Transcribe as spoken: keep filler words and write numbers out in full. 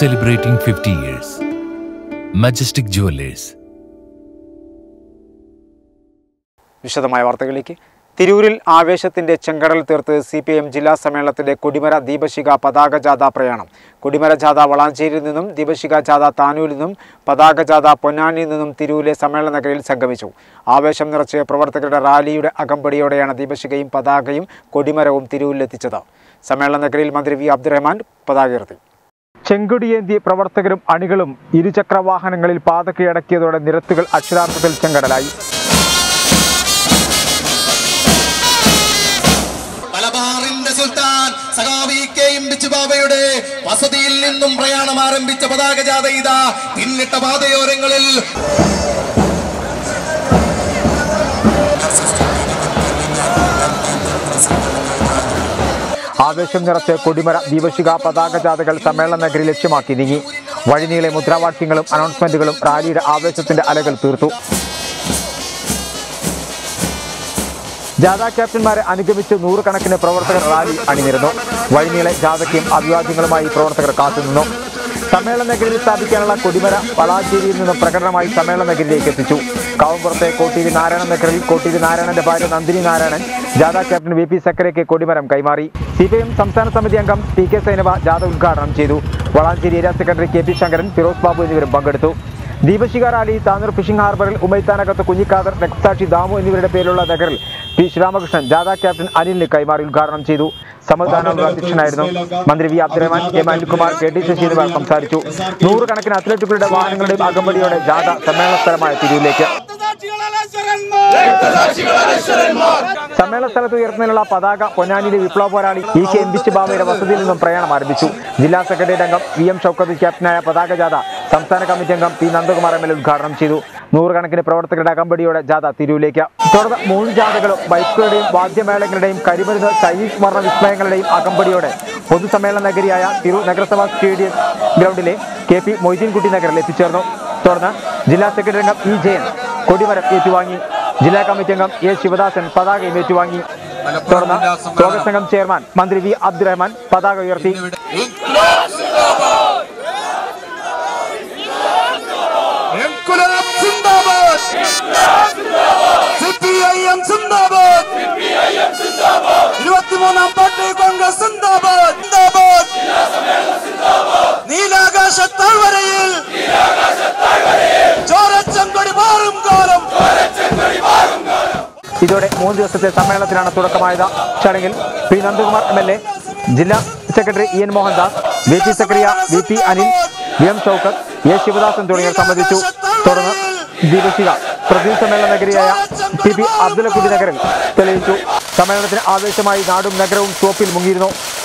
Celebrating fifty years. Majestic Jewelers. വിശദമായ വാർത്തകളിലേക്ക്. തിരൂരിൽ ആവേശത്തിന്റെ ചെങ്കടൽ തീർത്ത് സി പി എം ജില്ലാ സമ്മേളനത്തിന്റെ കൊടിമര ദീപശിഖ പതാക ജാഥ പ്രയാണം. കൊടിമര ജാഥ വളാഞ്ചേരിയിൽ നിന്നും ദീപശിഖ ജാഥ താനൂരിൽ നിന്നും പതാക ജാഥ പൊന്നാനിയിൽ നിന്നും തിരൂരിലെ സമ്മേളന നഗരിയിൽ സംഗമിച്ചു. ആവേശം നിറച്ച് പ്രവർത്തകരുടെ റാലിയുടെ അകമ്പടിയോടെയാണ് ദീപശിഖയും പതാകയും കൊടിമരവും തിരൂരിലെത്തിച്ചത്. സമ്മേളന നഗരിയിൽ മന്ത്രി വി അബ്ദുറഹ്മാൻ പതാക ഉയർത്തി. ചെങ്കൊടിയേന്തിയ പ്രവർത്തകരും അണികളും ഇരുചക്ര വാഹനങ്ങളിൽ പാത കീഴടക്കിയതോടെ നിരത്തുകൾ അക്ഷരാർത്ഥത്തിൽ ചെങ്കടലായി. ബാബയുടെ വസതിയിൽ നിന്നും പ്രയാണം ആരംഭിച്ച പതാക ജാഥ ഇതാ പിന്നിട്ട പാതയോരങ്ങളിൽ ആവേശം നിറച്ച് കൊടിമര ദീപശിഖ പതാക ജാഥകൾ സമ്മേളന നഗരി ലക്ഷ്യമാക്കി നീങ്ങി. വഴിനീളെ മുദ്രാവാക്യങ്ങളും അനൗൺസ്മെന്റുകളും റാലിയുടെ ആവേശത്തിന്റെ അലകൾ തീർത്തു. ജാഥ ക്യാപ്റ്റന്മാരെ അനുഗമിച്ച് നൂറുകണക്കിന് പ്രവർത്തകർ റാലി അണിനിരുന്നു. വഴിനീളെ ജാഥയ്ക്കും അഭിവാദ്യങ്ങളുമായി പ്രവർത്തകർ കാത്തുനിന്നു. സമ്മേളന നഗരിയിൽ സ്ഥാപിക്കാനുള്ള കൊടിമര വളാഞ്ചേരിയിൽ നിന്നും പ്രകടനമായി സമ്മേളന നഗരിയിലേക്ക് എത്തിച്ചു. കാവുംപുറത്തെ കോട്ടീരി നാരായണൻ നഗറിൽ കോട്ടീരി നാരായണന്റെ ഭാര്യ നന്ദിനി നാരായണൻ ജാഥ ക്യാപ്റ്റൻ വി പി സക്കരയ്ക്ക് കൊടിമരം കൈമാറി. സി പി എം സംസ്ഥാന സമിതി അംഗം ടി കെ സൈനവ ജാഥ ഉദ്ഘാടനം ചെയ്തു. Valanchery area secretary K P Sankaran, Firoz Babu എന്നിവരും പങ്കെടുത്തു. ദീപശിഖ റാലി താനൂർ ഫിഷിംഗ് ഹാർബറിൽ ഉമ്മൈത്താനകത്ത് കുഞ്ഞിക്കാദർ, രക്തസാക്ഷി ദാമു എന്നിവരുടെ പേരിലുള്ള നഗറിൽ പി ശ്രീരാമകൃഷ്ണൻ ജാഥ ക്യാപ്റ്റൻ അനിലിന് കൈമാറി ഉദ്ഘാടനം ചെയ്തു. സമ്മേളന അധ്യക്ഷനായിരുന്നു മന്ത്രി V Abdurahiman, M Anilkumar, K T Sasi എന്നിവർ സംസാരിച്ചു. നൂറുകണക്കിന് അത്ലറ്റുകളുടെ വാഹനങ്ങളുടെയും അകമ്പടിയോടെ ജാഥ സമ്മേളന സ്ഥലമായ തിരൂരിലേക്ക്. സമ്മേളന സ്ഥലത്ത് ഉയർത്തുന്നതിനുള്ള പതാക പൊന്നാനിയിലെ വിപ്ലവ പോരാളി ഇ കെ എംബിച്ച് ബാബയുടെ വസതിയിൽ നിന്നും പ്രയാണം ആരംഭിച്ചു. ജില്ലാ സെക്രട്ടേറിയറ്റ് അംഗം വി എം ഷൗക്കത്ത് ക്യാപ്റ്റനായ പതാക ജാഥ സംസ്ഥാന കമ്മിറ്റി അംഗം P Nandakumar M L A ഉദ്ഘാടനം ചെയ്തു. നൂറുകണക്കിന് പ്രവർത്തകരുടെ അകമ്പടിയോടെ ജാഥ തിരൂരിലേക്ക്. തുടർന്ന് മൂന്ന് ജാഥകളും ബൈക്കുകളുടെയും വാദ്യമേളങ്ങളുടെയും കരിമരുന്ന് ചൈനീസ് വർണ്ണ വിസ്മയങ്ങളുടെയും അകമ്പടിയോടെ പൊതുസമ്മേളന നഗരിയായ തിരൂർ നഗരസഭാ സ്റ്റേഡിയം ഗ്രൗണ്ടിലെ കെ പി മൊയ്തീൻകുട്ടി നഗറിൽ എത്തിച്ചേർന്നു. തുടർന്ന് ജില്ലാ സെക്രട്ടറി അംഗം ഇ ജയൻ കൊടിമരം ഏറ്റുവാങ്ങി. ജില്ലാ കമ്മിറ്റി അംഗം എ ശിവദാസൻ പതാകയും ഏറ്റുവാങ്ങി. തുടർന്ന് സ്വാഗത സംഘം ചെയർമാൻ മന്ത്രി വി അബ്ദുറഹ്മാൻ പതാക ഉയർത്തി. ഇരുപത്തിമൂന്നാം പാർട്ടി കോൺഗ്രസ് സിന്ദാബാദ്, നീലാകാശ താഴ്വരയിൽ ചോരച്ചെങ്കൊടി പാറും കാലം. ഇതോടെ മൂന്ന് ദിവസത്തെ സമ്മേളനത്തിനാണ് തുടക്കമായത്. ചടങ്ങിൽ P Nandakumar M L A, ജില്ലാ secretary E N Mohandas, V P Zakariya, V P Anil, V M Shoukath, A Sivadasan തുടങ്ങിയവർ സംബന്ധിച്ചു. തുടർന്ന് ദീപശിഖ പ്രതിനിധി സമ്മേളന നഗരിയായ പി പി അബ്ദുലക്കുട്ടി നഗറിൽ തെളിയിച്ചു. സമ്മേളനത്തിന് ആവേശമായി നാടും നഗരവും ചുവപ്പിൽ മുങ്ങിയിരുന്നു.